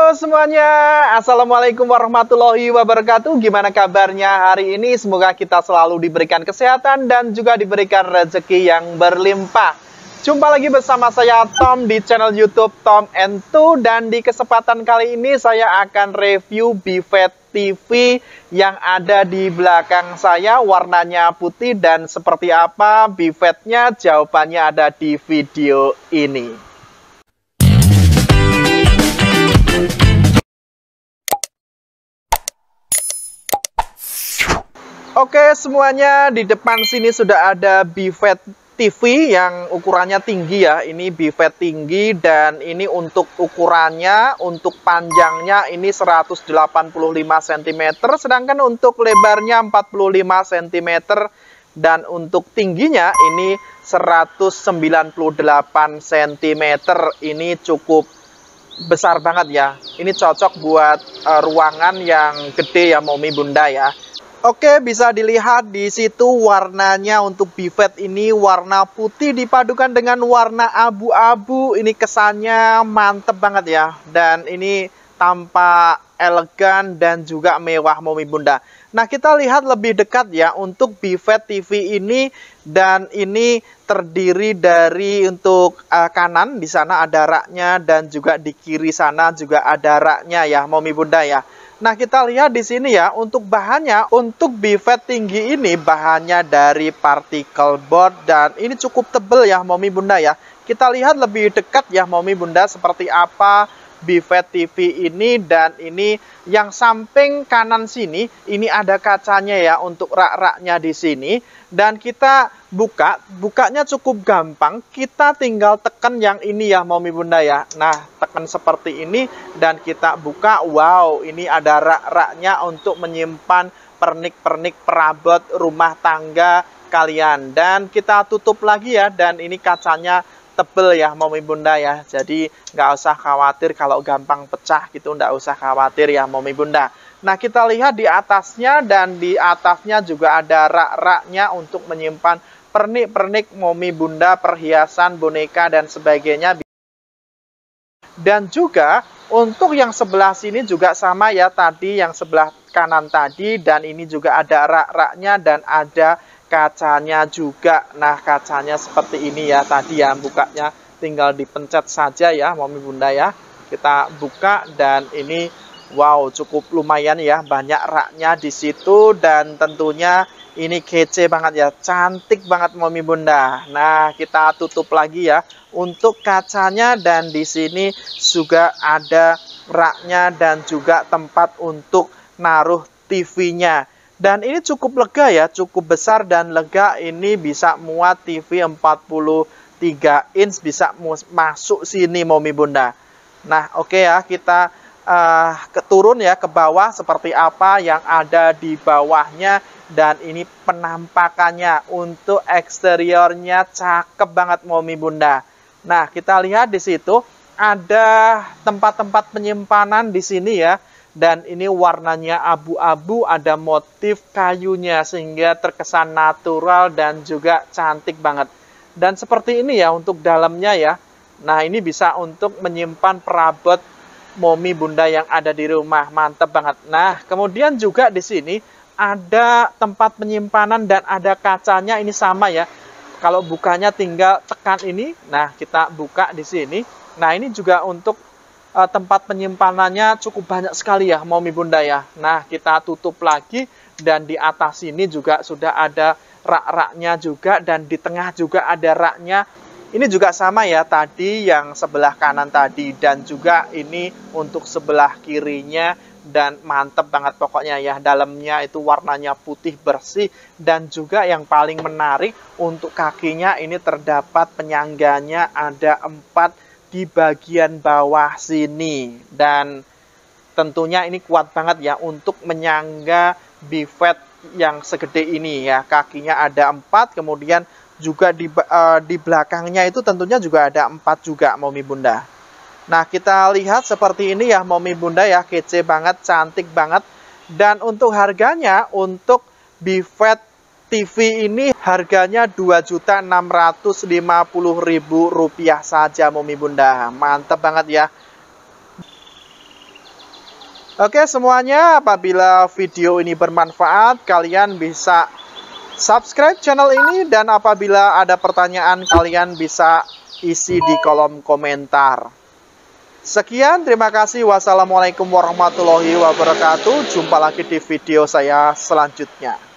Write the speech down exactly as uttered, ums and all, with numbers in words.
Halo semuanya, Assalamualaikum warahmatullahi wabarakatuh. Gimana kabarnya hari ini? Semoga kita selalu diberikan kesehatan dan juga diberikan rezeki yang berlimpah. Jumpa lagi bersama saya Tom di channel YouTube Tom and Two. Dan di kesempatan kali ini saya akan review Bivette T V yang ada di belakang saya. Warnanya putih dan seperti apa Bivette-nya? Jawabannya ada di video ini. Oke semuanya, di depan sini sudah ada Bivette T V yang ukurannya tinggi ya. Ini Bivette tinggi dan ini untuk ukurannya, untuk panjangnya ini seratus delapan puluh lima sentimeter. Sedangkan untuk lebarnya empat puluh lima sentimeter. Dan untuk tingginya ini seratus sembilan puluh delapan sentimeter. Ini cukup besar banget ya. Ini cocok buat uh, ruangan yang gede ya Momi Bunda ya. Oke, bisa dilihat di situ warnanya untuk Bivette ini warna putih dipadukan dengan warna abu-abu. Ini kesannya mantep banget ya. Dan ini tampak elegan dan juga mewah Momi Bunda. Nah, kita lihat lebih dekat ya untuk Bivette T V ini. Dan ini terdiri dari untuk uh, kanan di sana ada raknya dan juga di kiri sana juga ada raknya ya Momi Bunda ya. Nah, kita lihat di sini ya, untuk bahannya, untuk Bivette tinggi ini bahannya dari particle board dan ini cukup tebal ya Momi Bunda ya. Kita lihat lebih dekat ya Momi Bunda seperti apa Bivette T V ini. Dan ini yang samping kanan sini, ini ada kacanya ya untuk rak-raknya di sini. Dan kita buka, bukanya cukup gampang. Kita tinggal tekan yang ini ya Momi Bunda ya. Nah, tekan seperti ini dan kita buka. Wow, ini ada rak-raknya untuk menyimpan pernik-pernik perabot rumah tangga kalian. Dan kita tutup lagi ya. Dan ini kacanya tebel ya Momi Bunda ya. Jadi nggak usah khawatir kalau gampang pecah gitu. Nggak usah khawatir ya Momi Bunda. Nah, kita lihat di atasnya dan di atasnya juga ada rak-raknya untuk menyimpan pernik-pernik Momi Bunda, perhiasan, boneka dan sebagainya. Dan juga untuk yang sebelah sini juga sama ya tadi, yang sebelah kanan tadi. Dan ini juga ada rak-raknya dan ada kacanya juga. Nah, kacanya seperti ini ya tadi ya, bukanya tinggal dipencet saja ya Momi Bunda ya. Kita buka dan ini wow, cukup lumayan ya, banyak raknya di situ dan tentunya ini kece banget ya, cantik banget Momi Bunda. Nah, kita tutup lagi ya untuk kacanya dan di sini juga ada raknya dan juga tempat untuk naruh T V-nya. Dan ini cukup lega ya, cukup besar dan lega. Ini bisa muat T V empat puluh tiga inch, bisa masuk sini Momi Bunda. Nah, oke okay ya, kita uh, keturun ya ke bawah seperti apa yang ada di bawahnya. Dan ini penampakannya untuk eksteriornya cakep banget Momi Bunda. Nah, kita lihat di situ ada tempat-tempat penyimpanan di sini ya. Dan ini warnanya abu-abu, ada motif kayunya sehingga terkesan natural dan juga cantik banget. Dan seperti ini ya untuk dalamnya ya. Nah, ini bisa untuk menyimpan perabot Momi Bunda yang ada di rumah. Mantap banget. Nah, kemudian juga di sini ada tempat penyimpanan dan ada kacanya. Ini sama ya. Kalau bukanya tinggal tekan ini. Nah, kita buka di sini. Nah, ini juga untuk uh, tempat penyimpanannya cukup banyak sekali ya Momi Bunda ya. Nah, kita tutup lagi dan di atas sini juga sudah ada rak-raknya juga dan di tengah juga ada raknya. Ini juga sama ya tadi yang sebelah kanan tadi dan juga ini untuk sebelah kirinya. Dan mantep banget pokoknya ya, dalamnya itu warnanya putih bersih. Dan juga yang paling menarik untuk kakinya ini terdapat penyangganya ada empat di bagian bawah sini. Dan tentunya ini kuat banget ya untuk menyangga Bivette yang segede ini ya. Kakinya ada empat, kemudian juga di, uh, di belakangnya itu tentunya juga ada empat juga Momi Bunda. Nah, kita lihat seperti ini ya Momi Bunda ya, kece banget, cantik banget. Dan untuk harganya, untuk Bivette T V ini harganya dua juta enam ratus lima puluh ribu rupiah saja Momi Bunda. Mantap banget ya. Oke semuanya, apabila video ini bermanfaat, kalian bisa subscribe channel ini, dan apabila ada pertanyaan kalian bisa isi di kolom komentar. Sekian, terima kasih. Wassalamualaikum warahmatullahi wabarakatuh. Jumpa lagi di video saya selanjutnya.